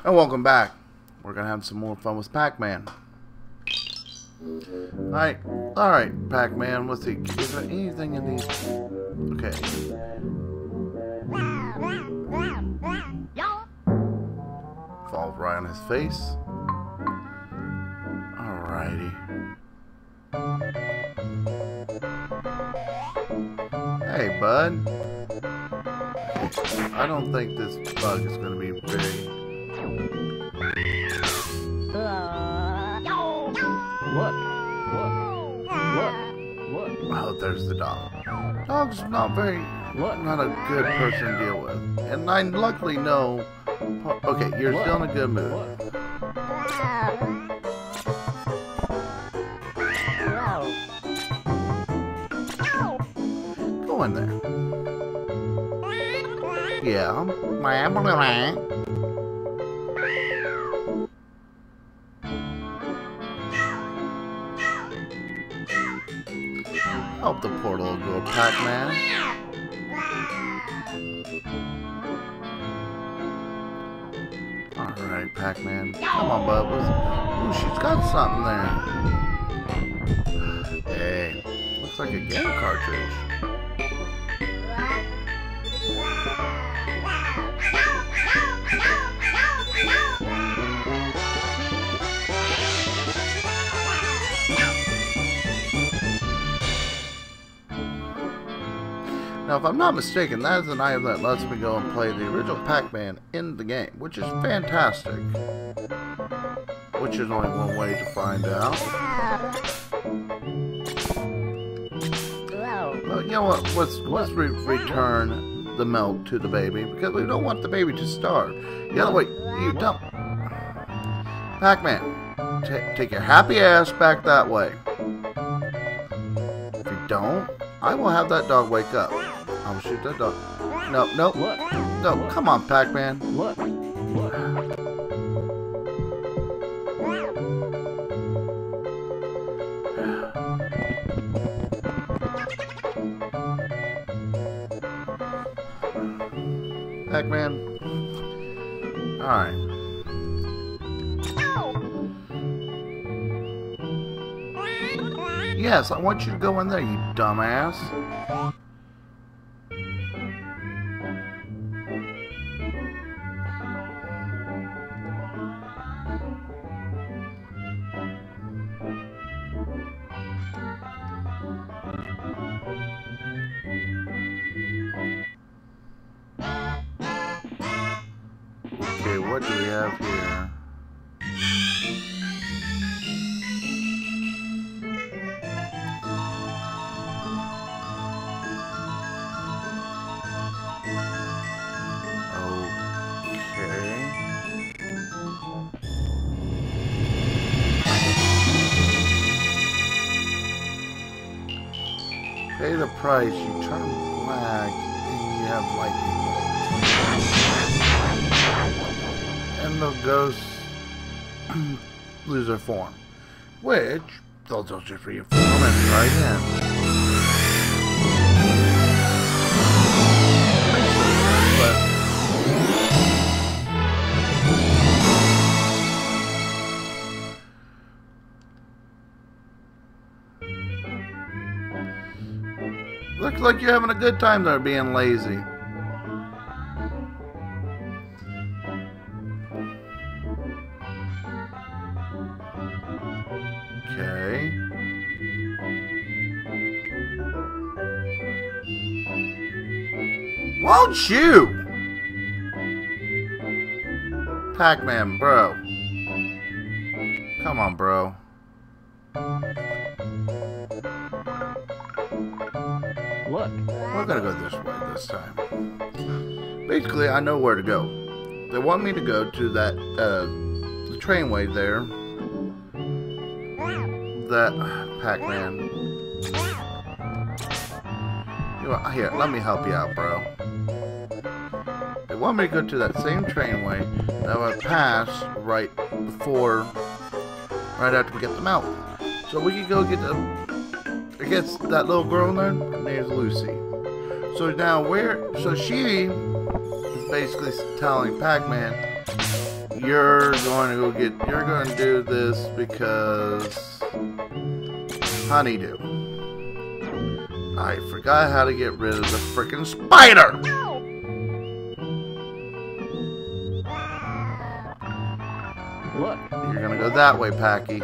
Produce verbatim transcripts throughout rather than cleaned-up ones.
And welcome back. We're gonna have some more fun with Pac Man. Alright, alright, Pac Man, let's see. Is there anything in these? Okay. Fall right on his face. Alrighty. Hey, bud. I don't think this bug is gonna be very. Look, look, look, look. Oh, there's the dog. Dog's not very, Look. not a good person to deal with. And I luckily know. Okay, you're Look. still in a good mood. Look. Go in there. Yeah. Help the poor little girl, Pac Man. Alright, Pac Man. Come on, bud. Ooh, she's got something there. Hey, looks like a game cartridge. Now, if I'm not mistaken, that is an item that lets me go and play the original Pac Man in the game, which is fantastic. Which is only one way to find out. Well, you know what? Let's let's re return the milk to the baby because we don't want the baby to starve. The other way, you don't. Pac Man, take your happy ass back that way. If you don't, I will have that dog wake up. I'll shoot that dog. No, no, Look. no. Come on, Pac Man. Look, look. Pac Man. All right. Yes, I want you to go in there, you dumbass. Okay, what do we have here? Pay the price, you turn black, and you have lightning bolts. And the ghosts lose their form. Which, they'll just reform and try again. But looks like you're having a good time there being lazy. Okay. Won't you? Pac Man, bro. Come on, bro. Look. We're gonna go this way this time. Basically, I know where to go. They want me to go to that uh, the trainway there. That Pac Man. You know, here, let me help you out, bro. They want me to go to that same trainway that would pass right before, right after we get them out. So we can go get the. I guess that little girl in there, her name's Lucy. So now where, so she is basically telling Pac Man, you're going to go get, you're going to do this because honeydew. I forgot how to get rid of the frickin' spider! Look. You're gonna go that way, Packy.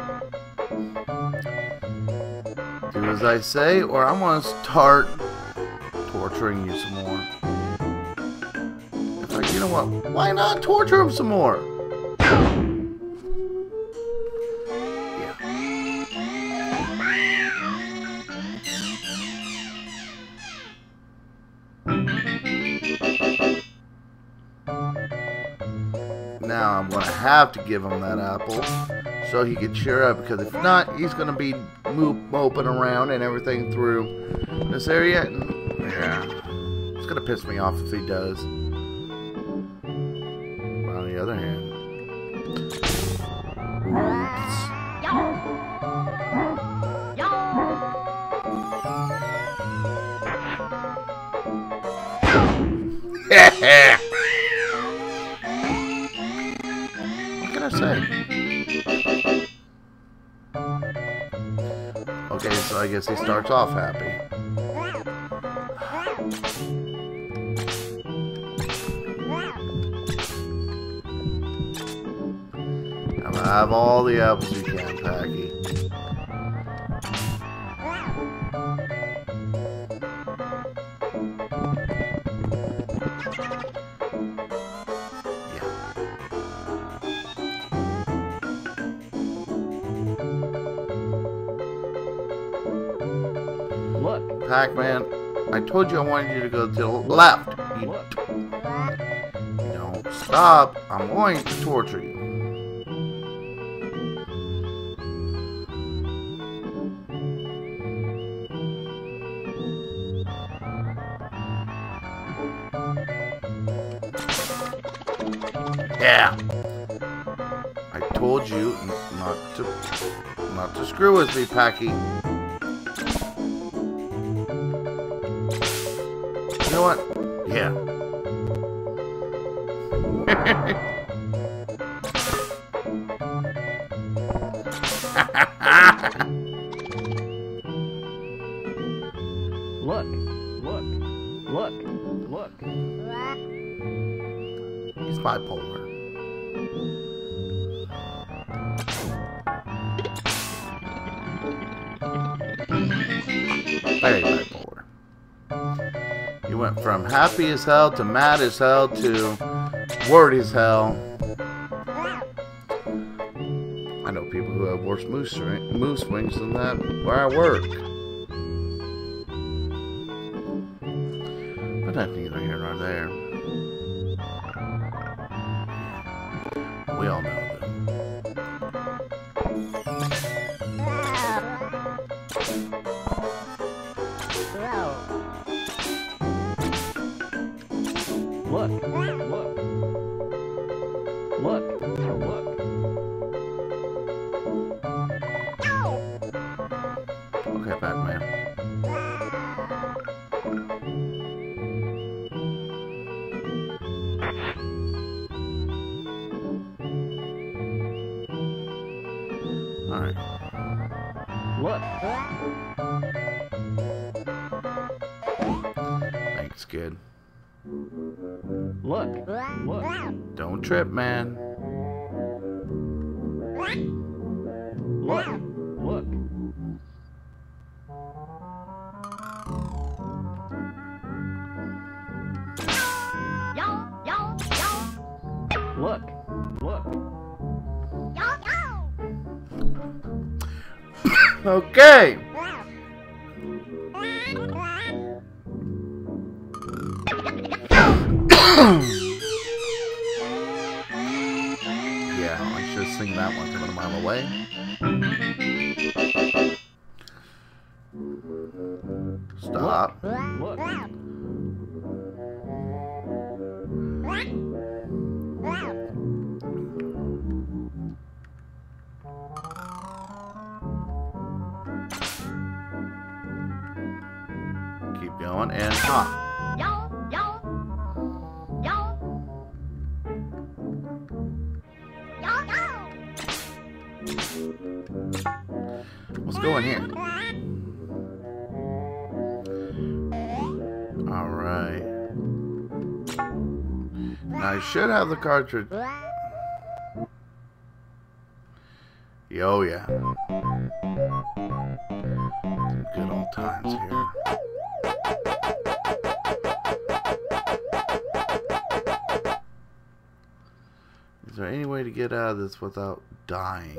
Do as I say, or I'm gonna start torturing you some more. It's like, you know what? Why not torture him some more? Now I'm going to have to give him that apple so he can cheer up, because if not, he's going to be moop, moping around and everything through this area. And, yeah, it's going to piss me off if he does. But on the other hand, oops. Say. Okay, so I guess he starts off happy. I'm gonna have all the apples you can, Packy. Look. Pac Man, I told you I wanted you to go to the left. You Look. don't stop. I'm going to torture you. Yeah. I told you not to not to screw with me, Packy. You know what? Yeah. Look. Look. Look. Look. He's bipolar. Very bipolar. You went from happy as hell to mad as hell to worried as hell. I know people who have worse mood, swing, mood swings than that where I work. But that's neither here nor there. We all know them. Look. Look. Look. Look. Okay, Pac Man. Alright. Look. Thanks, kid. Look. Look. Don't trip, man. Look. Look. Look. Look. Okay. Yeah, I should sing that one from a mile away. Stop. Look. Keep going and hop. Let's go in here. Alright. Now I should have the cartridge. Yo, yeah. Some good old times here. Is there any way to get out of this without dying?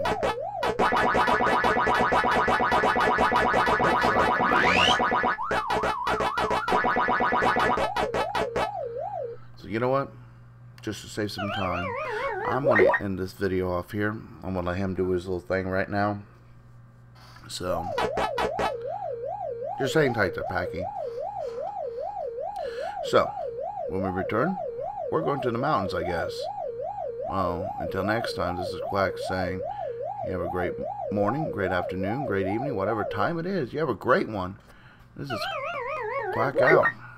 So you know what? Just to save some time, I'm going to end this video off here. I'm going to let him do his little thing right now. So, just hang tight there, Packy. So, when we return, we're going to the mountains, I guess. Well, until next time, this is Quack saying, you have a great morning, great afternoon, great evening, whatever time it is. You have a great one. This is Quack out.